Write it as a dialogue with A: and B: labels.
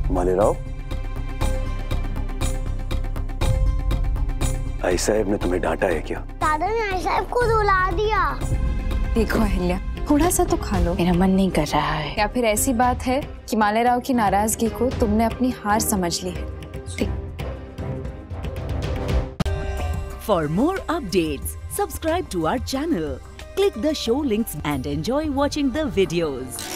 A: मालेराव, आई साहब ने तुम्हें डांटा है क्या?
B: दादा ने आई साहब को रुला दिया।
C: देखो अहिल्या, थोड़ा सा तो खा लो।
D: मेरा मन नहीं कर रहा है।
C: या फिर ऐसी बात है कि मालेराव की नाराजगी को तुमने अपनी हार समझ ली है।
E: For more updates, subscribe to our channel, click the show links and enjoy watching the videos.